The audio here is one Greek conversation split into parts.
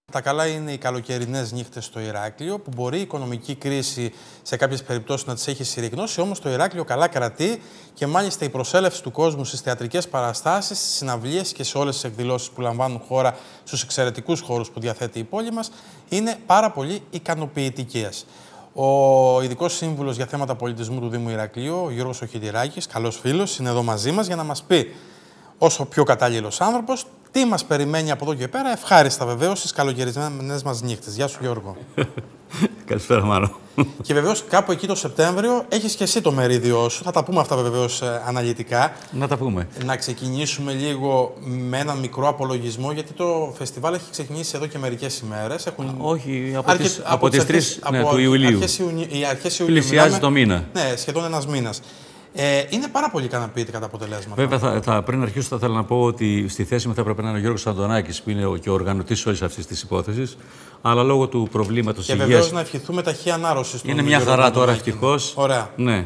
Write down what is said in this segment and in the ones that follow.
Τα καλά είναι οι καλοκαιρινές νύχτες στο Ηράκλειο, που μπορεί η οικονομική κρίση σε κάποιες περιπτώσεις να τις έχει συρριγνώσει, όμως το Ηράκλειο καλά κρατεί και μάλιστα η προσέλευση του κόσμου στις θεατρικές παραστάσεις, στις συναυλίες και σε όλες τις εκδηλώσεις που λαμβάνουν χώρα στους εξαιρετικούς χώρους που διαθέτει η πόλη μας είναι πάρα πολύ ικανοποιητικές. Ο ειδικός σύμβουλος για θέματα πολιτισμού του Δήμου Ηρακλείου, ο Γιώργος Οχιτηράκης, καλός φίλος, είναι εδώ μαζί μας για να μας πει, όσο πιο κατάλληλος άνθρωπος, τι μας περιμένει από εδώ και πέρα, ευχάριστα βεβαίως στις καλοκαιρινές μας νύχτες. Γεια σου, Γιώργο. Καλησπέρα, Μάρο. Και βεβαίως κάπου εκεί το Σεπτέμβριο έχεις και εσύ το μερίδιό σου. Θα τα πούμε αυτά βεβαίως αναλυτικά. Να τα πούμε. Να ξεκινήσουμε λίγο με ένα μικρό απολογισμό, γιατί το φεστιβάλ έχει ξεκινήσει εδώ και μερικές ημέρες. Όχι, από τις 3 του Ιουλίου. Αρχές Ιουλίου. Πλησιάζει το μήνα. Ναι, σχεδόν ένας μήνας. Είναι πάρα πολύ ικανοποιητικά τα αποτελέσματα. Βέβαια, πριν αρχίσω, θα ήθελα να πω ότι στη θέση μου θα έπρεπε να είναι ο Γιώργος Αντωνάκης, που είναι και ο οργανωτής όλης αυτής της υπόθεσης. Αλλά λόγω του προβλήματος υγείας. Και βεβαίως να ευχηθούμε ταχύ ανάρρωση στον Είναι μια χαρά τώρα, ευτυχώς. Ωραία. Ναι.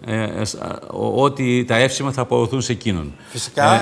Ότι τα εύσημα θα αποδοθούν σε εκείνον. Φυσικά.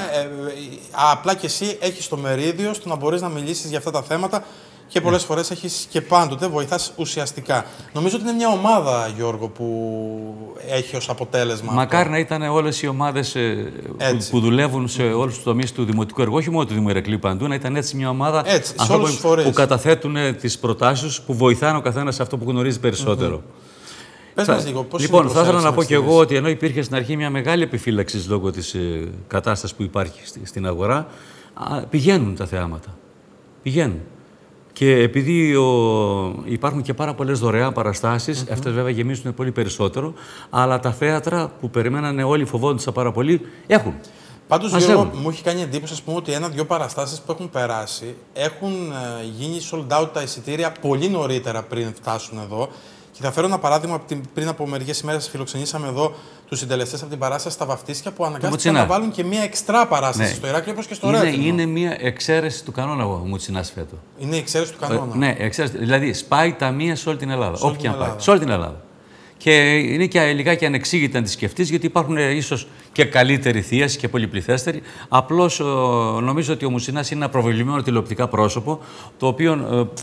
Απλά και εσύ έχεις το μερίδιο στο να μπορείς να μιλήσεις για αυτά τα θέματα. Και πολλές φορές έχεις και πάντοτε βοηθάς ουσιαστικά. Νομίζω ότι είναι μια ομάδα, Γιώργο, που έχει ως αποτέλεσμα. Μακάρι να ήταν όλες οι ομάδες που δουλεύουν σε όλους τους τομείς του δημοτικού έργου, όχι μόνο του Δήμου Ηρακλείου παντού, να ήταν έτσι μια ομάδα ανθρώπων που καταθέτουν τις προτάσεις, που βοηθάνε ο καθένας σε αυτό που γνωρίζει περισσότερο. Πες μας λίγο, πώς λοιπόν, θα ήθελα να πω και εγώ ότι ενώ υπήρχε στην αρχή μια μεγάλη επιφύλαξη λόγω της κατάστασης που υπάρχει στην αγορά, πηγαίνουν τα θεάματα. Πηγαίνουν. Και επειδή υπάρχουν και πάρα πολλές δωρεάν παραστάσεις, αυτές βέβαια γεμίζουν πολύ περισσότερο, αλλά τα θέατρα που περιμένανε όλοι, φοβόντουσαν πάρα πολύ, έχουν. Πάντως, Γιώργο, μου έχει κάνει εντύπωση, ας πούμε, ότι ένα-δυο παραστάσεις που έχουν περάσει έχουν γίνει sold out τα εισιτήρια πολύ νωρίτερα πριν φτάσουν εδώ. Και θα φέρω ένα παράδειγμα. Πριν από μερικές ημέρες φιλοξενήσαμε εδώ τους συντελεστές από την παράσταση στα Βαφτίσια που αναγκάστηκαν να βάλουν και μία εξτρά παράσταση στο Ηράκλειο, όπως και στο Ρέθυμνο. Είναι μία εξαίρεση του κανόνα ο Μουτσινάς φέτο. Είναι εξαίρεση του κανόνα. Ναι, εξαίρεση. Δηλαδή σπάει ταμεία σε όλη την Ελλάδα. Όπου και αν πάει. Σε όλη την Ελλάδα. Και είναι και λιγάκι ανεξήγητα να τη σκεφτείς, γιατί υπάρχουν ίσως και καλύτερη θίαση και πολυπληθέστερη. Απλώς νομίζω ότι ο Μουτσινάς είναι ένα προβεβλημένο τηλεοπτικά πρόσωπο, το οποίο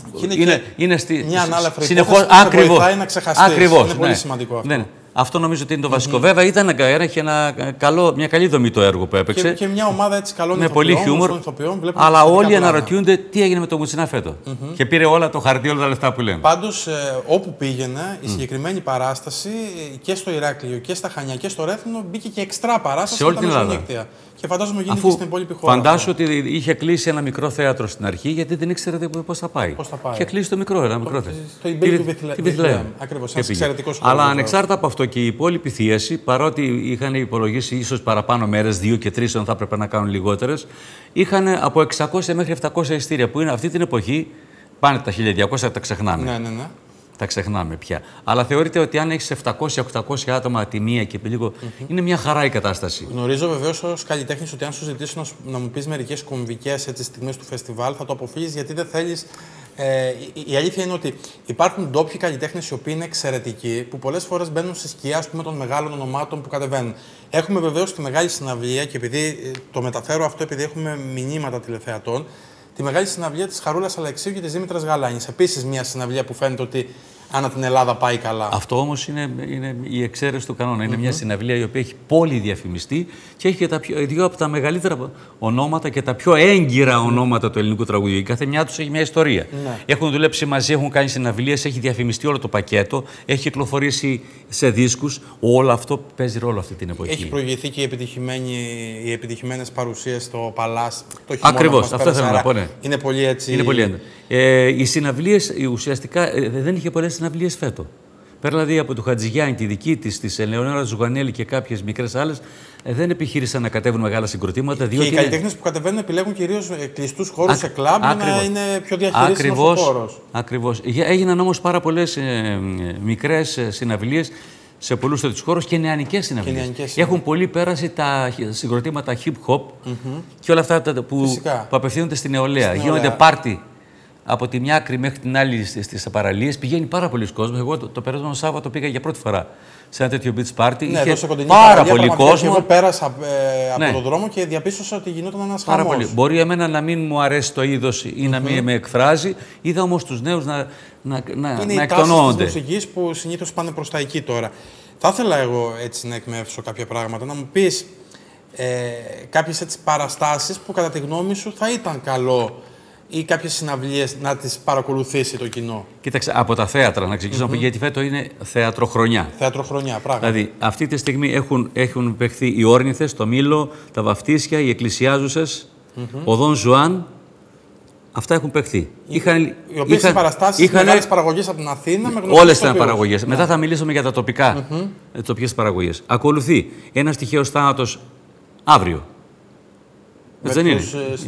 είναι μια ανάλαφρη συνεχώς που βοηθάει να ξεχαστείς. Είναι πολύ σημαντικό αυτό. Ναι. Αυτό νομίζω ότι είναι το βασικό. Βέβαια, είχε μια καλή δομή το έργο που έπαιξε. Και μια ομάδα έτσι καλών με πολύ χιούμορ. Αλλά όλοι αναρωτιούνται τι έγινε με τον Μουτσινά φέτο. Και πήρε όλα το χαρτί, όλα τα λεφτά που λένε. Πάντως, όπου πήγαινε, η συγκεκριμένη παράσταση και στο Ηράκλειο και στα Χανιά και στο Ρέθυμνο μπήκε και εξτρά παράσταση σε όλη την Ελλάδα. Και φαντάζομαι γίνει και στην υπόλοιπη χώρα. Φαντάσου ότι είχε κλείσει ένα μικρό θέατρο στην αρχή, γιατί δεν ήξερε πώς θα πάει. Είχε κλείσει το μικρό θέατρο. Το Ιμπίλ του Βιθλεέμ. Ακριβώς. Ένας εξαιρετικός χώρος. Αλλά ανεξάρτητα από αυτό και η υπόλοιπη θίαση, παρότι είχαν υπολογίσει ίσως παραπάνω μέρες, 2 και 3, όταν θα έπρεπε να κάνουν λιγότερες, είχαν από 600 μέχρι 700 εισιτήρια, που είναι αυτή την εποχή πάνε τα 1200, τα ξεχνάμε. Ναι. Τα ξεχνάμε πια. Αλλά θεωρείται ότι αν έχεις 700-800 άτομα τη μία και λίγο, είναι μια χαρά η κατάσταση. Γνωρίζω βεβαίως ως καλλιτέχνης ότι αν σου ζητήσω να μου πεις μερικές κομβικές στιγμές του φεστιβάλ, θα το αποφύγεις, γιατί δεν θέλεις. Η αλήθεια είναι ότι υπάρχουν ντόπιοι καλλιτέχνες οι οποίοι είναι εξαιρετικοί, που πολλές φορές μπαίνουν στη σκιά των μεγάλων ονομάτων που κατεβαίνουν. Έχουμε βεβαίως τη μεγάλη συναυλία, και επειδή το μεταφέρω αυτό, επειδή έχουμε μηνύματα τηλεθεατών, τη μεγάλη συναυλία της Χαρούλας Αλεξίου και της Δήμητρας Γαλάνης. Επίσης, μια συναυλία που φαίνεται ότι ανά την Ελλάδα πάει καλά. Αυτό όμως είναι η εξαίρεση του κανόνα. Είναι μια συναυλία η οποία έχει πολύ διαφημιστεί και έχει και δύο από τα μεγαλύτερα ονόματα και τα πιο έγκυρα ονόματα του ελληνικού τραγουδιού. Η κάθε μια τους έχει μια ιστορία. Έχουν δουλέψει μαζί, έχουν κάνει συναυλίες, έχει διαφημιστεί όλο το πακέτο, έχει κυκλοφορήσει σε δίσκους. Όλο αυτό παίζει ρόλο αυτή την εποχή. Έχει προηγηθεί και οι επιτυχημένες παρουσίες στο Παλάς. Ακριβώς, αυτό θέλω να πω. Ναι. Είναι πολύ έτσι. Είναι πολύ έντονο. Οι συναυλίες ουσιαστικά δεν είχε πολλές συναυλίες φέτο. Πέρα δηλαδή από του Χατζηγιάννη, τη δική της Ελεονόρα Ζουγανέλη και κάποιες μικρές άλλες, δεν επιχείρησαν να κατέβουν μεγάλα συγκροτήματα. Και οι καλλιτέχνες που κατεβαίνουν επιλέγουν κυρίως κλειστούς χώρους σε κλαμπ για να είναι πιο διαχειρίσιμος ο χώρος. Ακριβώς. Έγιναν όμως πάρα πολλές μικρές συναυλίες σε πολλούς τέτοιους χώρους και νεανικές συναυλίες. Έχουν πολύ πέρασει τα συγκροτήματα hip-hop και όλα αυτά που απευθύνονται στην νεολαία. Γίνονται πάρτι από τη μια άκρη μέχρι την άλλη στις παραλίες. Πηγαίνει πάρα πολλοί κόσμος. Εγώ το περασμένο Σάββατο πήγα για πρώτη φορά σε ένα τέτοιο beach party. Ναι, είχε κοντινή πάρα πολύ κόσμο. Εγώ πέρασα από τον δρόμο και διαπίστωσα ότι γινόταν ένας χαμός. Πάρα πολύ. Μπορεί εμένα να μην μου αρέσει το είδος ή να μην με εκφράζει. Είδα όμως τους νέους να είναι εκτονώνονται. Είναι οι τάσεις της μουσικής που συνήθως πάνε προς τα εκεί τώρα. Θα ήθελα εγώ έτσι να εκμεύσω κάποια πράγματα, να μου πεις κάποιες έτσι παραστάσεις που κατά τη γνώμη σου θα ήταν καλό ή κάποιες συναυλίες να τις παρακολουθήσει το κοινό. Κοίταξε, από τα θέατρα να ξεκινήσω να πω, γιατί φέτο είναι θεατροχρονιά. Θεατροχρονιά, πράγματι. Δηλαδή, αυτή τη στιγμή έχουν παιχθεί οι Όρνηθες, το Μήλο, τα Βαφτίσια, οι Εκκλησιάζουσες, ο Δον Ζουάν. Αυτά έχουν παιχθεί. Οι οποίες οι παραστάσεις μεγάλες παραγωγές από την Αθήνα με γνωστούς. Όλες ήταν παραγωγές. Μετά θα μιλήσουμε για τα τοπικά, τοπικές παραγωγές. Ακολουθεί ένας τυχαίος θάνατος αύριο. Δεν είναι.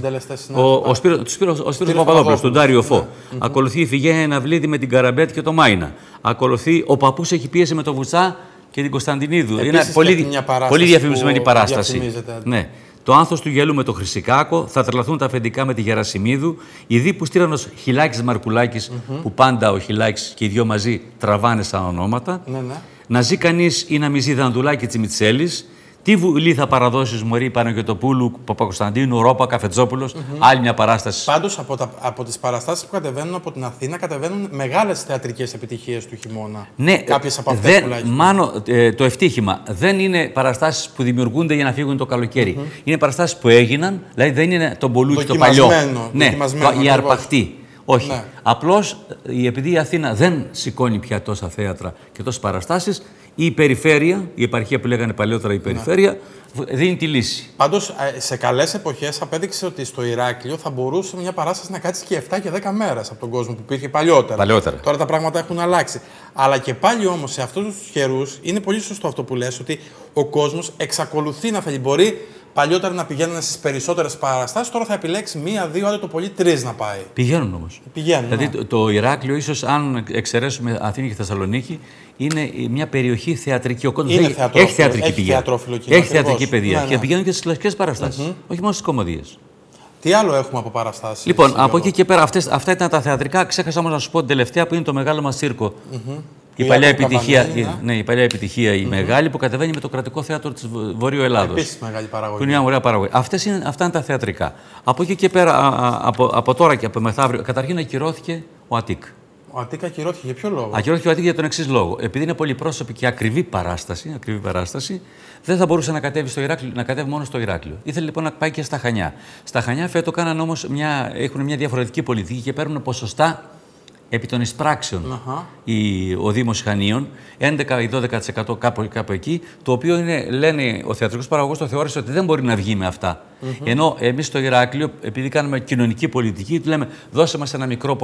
Ο Σπύρος Παπαδόπουλος, τον Ντάριο Φω. Ακολουθεί η Φιγένεια Εναυλίδη με την Καραμπέτ και το Μάινα. Ακολουθεί ο παππούς έχει πίεση με τον Βουτσά και την Κωνσταντινίδου. Είναι πολύ διαφημισμένη παράσταση. Ναι. Το Άνθος του Γέλου με το Χρυσικάκο, θα τρελαθούν τα αφεντικά με τη Γερασιμίδου, η Δίπου Στήρανος Χιλάκης Μαρκουλάκης, που πάντα ο Χιλάκης και οι δυο μαζί τραβάνε σαν ονόματα. Να ζει κανείς ή να μη ζει Δανδουλάκη Τσιμιτσέλης. Τι βουλή θα παραδώσεις Μωρή Παναγιωτοπούλου, Παπακοσταντίνου, Ρόπα, Καφετζόπουλος, άλλη μια παράσταση. Πάντως από τις παραστάσεις που κατεβαίνουν από την Αθήνα, κατεβαίνουν μεγάλες θεατρικές επιτυχίες του χειμώνα. Ναι, κάποιες από αυτές τουλάχιστον. Μάνο, το ευτύχημα δεν είναι παραστάσεις που δημιουργούνται για να φύγουν το καλοκαίρι. Είναι παραστάσεις που έγιναν, δηλαδή δεν είναι το μπολούκι το παλιό. Ναι, η αρπαχτή. Όχι. Ναι. Απλώς επειδή η Αθήνα δεν σηκώνει πια τόσα θέατρα και τόσες παραστάσεις, η περιφέρεια, η επαρχία που λέγανε παλαιότερα η περιφέρεια, δίνει τη λύση. Πάντως, σε καλές εποχές απέδειξε ότι στο Ηράκλειο θα μπορούσε μια παράσταση να κάτσει και 7 και 10 μέρες από τον κόσμο που υπήρχε παλιότερα. Τώρα τα πράγματα έχουν αλλάξει. Αλλά και πάλι όμως σε αυτούς τους καιρούς είναι πολύ σωστό αυτό που λες, ότι ο κόσμος εξακολουθεί να θέλει. Μπορεί παλιότερα να πηγαίνουν στις περισσότερες παραστάσεις, τώρα θα επιλέξει 1, 2, άντε το πολύ 3 να πάει. Πηγαίνουν όμως. Δηλαδή ναι. το Ηράκλειο, ίσως αν εξαιρέσουμε Αθήνη και Θεσσαλονίκη, είναι μια περιοχή θεατρική. Ο κόσμος έχει θεατρική παιδεία. Έχει θεατρική παιδεία. Ναι. Και πηγαίνουν και στις κλασικές παραστάσεις. Όχι μόνο στις κομμωδίες. Τι άλλο έχουμε από παραστάσεις? Λοιπόν, από εκεί και πέρα, αυτά ήταν τα θεατρικά. Ξέχασα όμως να σου πω την τελευταία που είναι το μεγάλο μας τσίρκο. Η παλιά επιτυχία, η μεγάλη που κατεβαίνει με το Κρατικό Θέατρο της Βορείου Ελλάδος. Επίσης μεγάλη παραγωγή. Που είναι μια ωραία παραγωγή. Αυτά είναι τα θεατρικά. Από εκεί και πέρα, από τώρα και από μεθαύριο, καταρχήν ακυρώθηκε ο ΑΤΙΚ. Ο ΑΤΙΚ ακυρώθηκε για ποιο λόγο? Ακυρώθηκε ο ΑΤΙΚ για τον εξής λόγο. Επειδή είναι πολυπρόσωπη και ακριβή παράσταση, δεν θα μπορούσε να κατέβει στο Ηράκλειο, να κατέβει μόνο στο Ηράκλειο. Ήθελε λοιπόν να πάει και στα Χανιά. Στα Χανιά φέτο κάναν όμως έχουν μια διαφορετική πολιτική και παίρνουν ποσοστά επί των εισπράξεων ο Δήμος Χανίων, 11 ή 12% κάπου εκεί, το οποίο λένε ο θεατρικός παραγωγός το θεώρησε ότι δεν μπορεί να βγει με αυτά. Ενώ εμείς στο Ηράκλειο, επειδή κάνουμε κοινωνική πολιτική, του λέμε δώσε μας ένα μικρό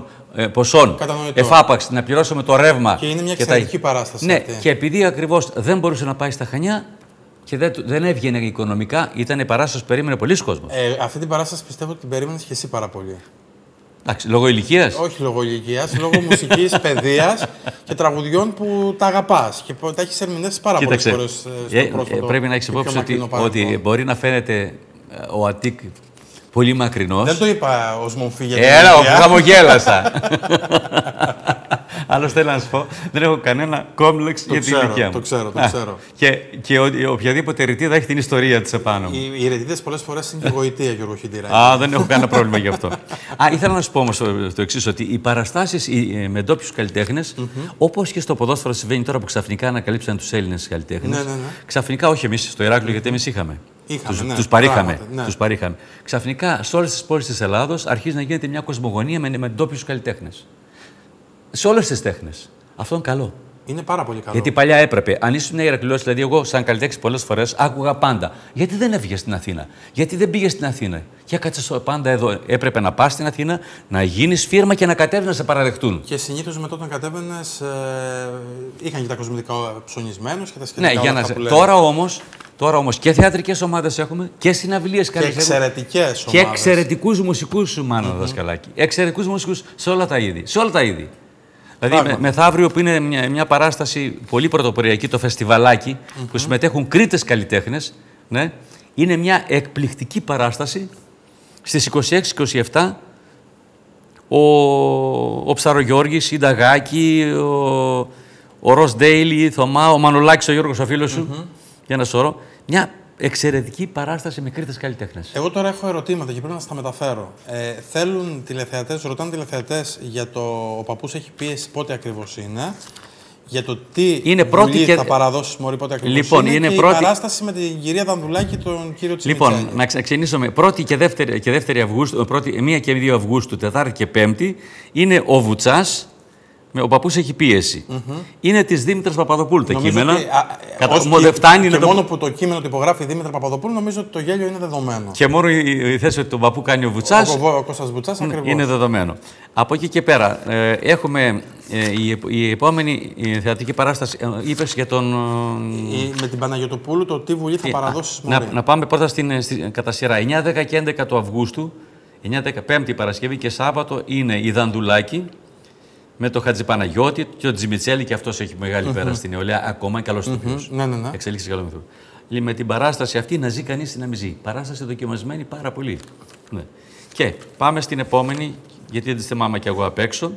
ποσόν εφάπαξ, να πληρώσουμε το ρεύμα. Και είναι μια εξαιρετική παράσταση. Ναι, αυτή. Και επειδή ακριβώς δεν μπορούσε να πάει στα Χανιά και δεν έβγαινε οικονομικά, ήταν η παράσταση που περίμενε πολλοί κόσμος. Αυτή την παράσταση πιστεύω ότι την περίμενες και εσύ πάρα πολύ. Εντάξει, λόγω ηλικίας. Όχι λόγω ηλικίας, λόγω μουσικής, παιδείας και τραγουδιών που τα αγαπάς και τα έχεις ερμηνεύσει πάρα πολλές φορές στο πρόσφατο. Πρέπει να έχεις υπόψη ότι μπορεί να φαίνεται ο ΑΤΙΚ πολύ μακρινός. Δεν το είπα ως μομφή για την ηλικία. Χαμογέλασα. Άλλωστε θέλω να σου πω, δεν έχω κανένα κόμπλεξ για την ηλικία μου. Το ξέρω. Και οποιαδήποτε ρητίδα έχει την ιστορία της επάνω μου. Οι ρητίδες πολλές φορές είναι και γοητεία, Γιώργο Χιντήρα. Δεν έχω κανένα πρόβλημα γι' αυτό. Ήθελα να σου πω όμως το εξής, ότι οι παραστάσεις με ντόπιους καλλιτέχνες, όπως και στο ποδόσφαιρο συμβαίνει τώρα που ξαφνικά ανακαλύψαν τους Έλληνες καλλιτέχνες. Ξαφνικά, όχι εμείς στο Ηράκλειο, γιατί εμείς είχαμε. Τους παρήχαμε. Ξαφνικά σε όλες τις πόλεις της Ελλάδος αρχίζει να γίνεται μια κοσμογονία με ντόπιους καλλιτέχνες. Σε όλες τις τέχνες. Αυτό είναι καλό. Είναι πάρα πολύ καλό. Γιατί παλιά έπρεπε. Αν ήσουν Ηρακλειός, δηλαδή εγώ, σαν καλλιτέχνης, πολλές φορές άκουγα πάντα. Γιατί δεν έφυγες στην Αθήνα, γιατί δεν πήγες στην Αθήνα. Και κάτσε πάντα εδώ. Έπρεπε να πας στην Αθήνα, να γίνεις φίρμα και να κατέβεις να σε παραδεχτούν. Και συνήθως μετά όταν κατέβαινες, είχαν και τα κοσμητικά ψωνισμένους και τα σχετικά. Ναι, για να Τώρα όμως και θεατρικές ομάδες έχουμε και συναυλίες καλές. Και εξαιρετικές ομάδες. Και εξαιρετικούς μουσικούς, Μάνο δασκαλάκι. Εξαιρετικούς μουσικούς σε όλα τα είδη. Σε όλα τα είδη. Δηλαδή, μεθαύριο που είναι μια παράσταση πολύ πρωτοποριακή, το φεστιβαλάκι, που συμμετέχουν Κρήτες καλλιτέχνες, ναι, είναι μια εκπληκτική παράσταση. Στις 26-27, ο Ψαρογιώργης, η Νταγάκη, ο Ροζ Ντέιλι, η Θωμά, ο Μανολάκης, ο Γιώργος, ο φίλος σου. Για ένα σωρό. Μια εξαιρετική παράσταση με Κρήτες καλλιτέχνες. Εγώ τώρα έχω ερωτήματα και πρέπει να σας τα μεταφέρω. Θέλουν τηλεθεατές, ρωτάνε τηλεθεατές για το ο παππούς έχει πίεση πότε ακριβώς είναι. Για το τι Βουλή θα παραδώσει Μωρή πότε ακριβώς λοιπόν, είναι. Και η παράσταση με την κυρία Δανδουλάκη και τον κύριο Τσιμιτσέλη. Λοιπόν, να ξεκινήσω με 1η και 2η Αυγούστου, 1η και 2 Αυγούστου, Τετάρτη και Πέμπτη, είναι ο Βουτσάς. Ο παππούς έχει πίεση. Είναι της Δήμητρας Παπαδοπούλου τα κείμενα. Μόνο που το κείμενο το υπογράφει η Δήμητρα Παπαδοπούλου, νομίζω ότι το γέλιο είναι δεδομένο. Και μόνο η θέση ότι τον παππού κάνει ο Βουτσάς. Ο Κώστας Βουτσάς, ακριβώς. Είναι δεδομένο. Από εκεί και πέρα, έχουμε η επόμενη θεατρική παράσταση. Είπες για τον. Με την Παναγιωτοπούλου, το τι Βουλή θα παραδώσει Μωρή. Να πάμε πρώτα κατά σειρά. 9, 10 και 11 του Αυγούστου, 9, 10, Πέμπτη Παρασκευή και Σάββατο είναι η Δανδουλάκη. Με τον Χατζηπαναγιώτη και τον Τζιμιτσέλη, και αυτός έχει μεγάλη πέρα στην νεολαία, ακόμα καλός ηθοποιός. Ναι. Εξελίξει καλό μυθό. Με την παράσταση αυτή να ζει κανείς ή να μην ζει. Παράσταση δοκιμασμένη πάρα πολύ. Ναι. Και πάμε στην επόμενη, γιατί δεν τη θυμάμαι κι εγώ απ' έξω.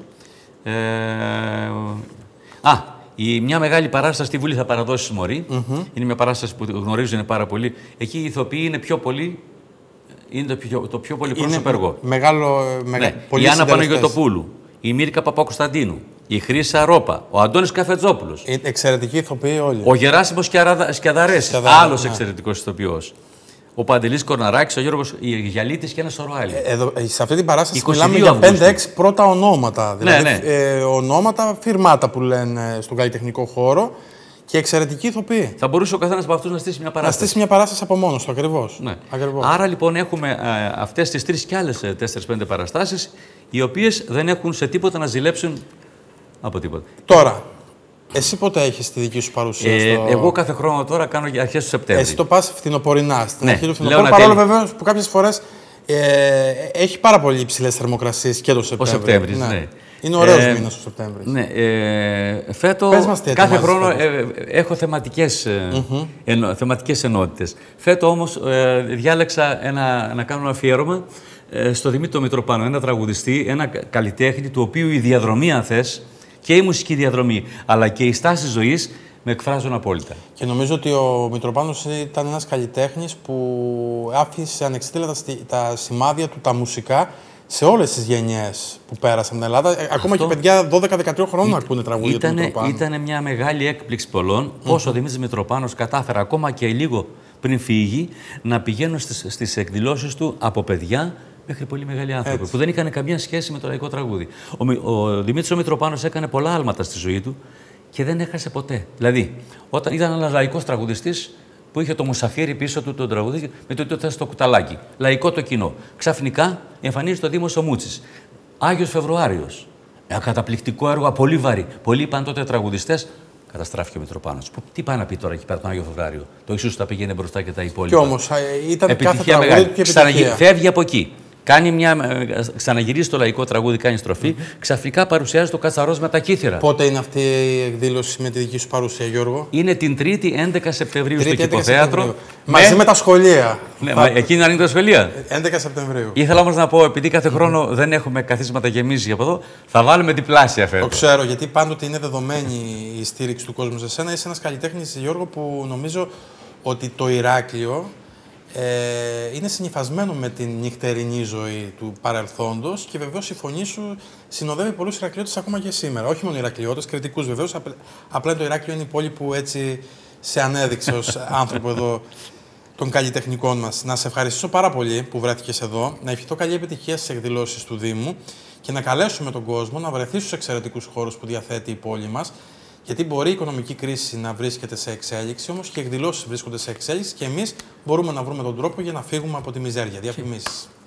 Μια μεγάλη παράσταση στη Βουλή θα παραδώσει Μωρή. Είναι μια παράσταση που γνωρίζουν πάρα πολύ. Εκεί οι ηθοποιοί είναι πιο πολύ. Είναι το πιο πολύ πρόσωπο έργο. Η Άννα Παναγιωτοπούλου. Η Μίρικα Παπακοσταντίνου, η Χρύσα Ρόπα, ο Αντώνης Καφετζόπουλος. Εξαιρετικοί ηθοποιοί όλοι. Ο Γεράσιμος Σκιαδαρές, άλλος εξαιρετικός ηθοποιός. Ο Παντελής Κορναράκης, ο Γιώργος Γιαλίτης και ένα σωρό άλλοι. Σε αυτή την παράσταση μιλάμε για 5-6 πρώτα ονόματα. Δηλαδή, ονόματα, φιρμάτα που λένε στον καλλιτεχνικό χώρο και εξαιρετικοί ηθοποιοί. Θα μπορούσε ο καθένας από αυτούς να στήσει μια παράσταση. Να στήσει μια παράσταση από μόνος του, ακριβώς. Ναι. Άρα λοιπόν έχουμε αυτές τις 3 και άλλες 4-5 παραστάσεις, οι οποίες δεν έχουν σε τίποτα να ζηλέψουν από τίποτα. Τώρα, εσύ πότε έχεις τη δική σου παρουσία? Εγώ κάθε χρόνο τώρα κάνω για αρχές του Σεπτέμβρη. Εσύ το πας φθινοπορεινά, στην αρχή του φθινοπόρου, παρόλο βεβαίως που κάποιες φορές έχει πάρα πολύ υψηλές θερμοκρασίες και το Σεπτέμβρη. Ο Σεπτέμβρης, ναι. Είναι ωραίος μήνας ο Σεπτέμβρης. Ναι, φέτος κάθε χρόνο έχω θεματικές ενότητες. Φέτος όμως διάλεξα να κάνω ένα αφιέρωμα στο Δημήτρη Μητροπάνο, ένα τραγουδιστή, ένα καλλιτέχνη, του οποίου η διαδρομή, αν θες, και η μουσική διαδρομή, αλλά και η στάση ζωής με εκφράζουν απόλυτα. Και νομίζω ότι ο Μητροπάνος ήταν ένας καλλιτέχνης που άφησε ανεξίτηλα τα σημάδια του, τα μουσικά, σε όλες τις γενιές που πέρασαν στην Ελλάδα. Ακόμα και παιδιά 12-13 χρόνων ακούνε τραγούδια του Μητροπάνου. Ήταν μια μεγάλη έκπληξη πολλών πώς ο Δημήτρης Μητροπάνος κατάφερε ακόμα και λίγο πριν φύγει να πηγαίνουν στις εκδηλώσεις του από παιδιά μέχρι πολύ μεγάλοι άνθρωποι που δεν είχαν καμία σχέση με το λαϊκό τραγούδι. Ο Δημήτρης Μητροπάνος έκανε πολλά άλματα στη ζωή του και δεν έχασε ποτέ. Δηλαδή, όταν ήταν ένας λαϊκός τραγουδιστής που είχε το μουσαφίρι πίσω του τον τραγουδί με το θες στο κουταλάκι. Λαϊκό το κοινό. Ξαφνικά εμφανίζεται ο Δήμος ο Μούτσης. Άγιος Φεβρουάριος. Ένα καταπληκτικό έργο, πολύ βαρύ. Πολλοί είπαν τότε τραγουδιστές. Καταστράφηκε ο Μητροπάνος. Τι πάει να πει τώρα εκεί πέρα τον Άγιο Φεβρουάριο? Το Ιησούς τα πήγαινε μπροστά και τα υπόλοιπα. Κι όμως ήταν κάθε τραγούδι και επιτυχία. Φεύγει από εκεί. Ξαναγυρίζει το λαϊκό τραγούδι, κάνει στροφή. Ξαφνικά παρουσιάζει το Κατσαρός με τα κύθρα. Πότε είναι αυτή η εκδήλωση με τη δική σου παρουσία, Γιώργο? Είναι την 3η 11 Σεπτεμβρίου στο Κηποθέατρο. Μαζί με τα σχολεία. Ναι, εκείνη ανοίγει τα σχολεία. 11 Σεπτεμβρίου. Ήθελα όμως να πω, επειδή κάθε χρόνο δεν έχουμε καθίσματα γεμίσει από εδώ, θα βάλουμε διπλάσια φέτος. Το ξέρω, γιατί πάντοτε είναι δεδομένη η στήριξη του κόσμου σε σένα. Είσαι ένας καλλιτέχνης, Γιώργο, που νομίζω ότι το Ηράκλειο είναι συνυφασμένο με την νυχτερινή ζωή του παρελθόντος και βεβαίως η φωνή σου συνοδεύει πολλούς Ηρακλειώτες ακόμα και σήμερα. Όχι μόνο Ηρακλειώτες, κριτικούς βεβαίως. Απλά το Ηράκλειο είναι η πόλη που έτσι σε ανέδειξε ως άνθρωπο εδώ των καλλιτεχνικών μας. Να σε ευχαριστήσω πάρα πολύ που βρέθηκες εδώ, να ευχηθώ καλή επιτυχία στις εκδηλώσεις του Δήμου και να καλέσουμε τον κόσμο να βρεθεί στους εξαιρετικούς χώρους που διαθέτει η πόλη μας. Γιατί μπορεί η οικονομική κρίση να βρίσκεται σε εξέλιξη, όμως και οι εκδηλώσεις βρίσκονται σε εξέλιξη και εμείς μπορούμε να βρούμε τον τρόπο για να φύγουμε από τη μιζέρια. Διαφημίσεις.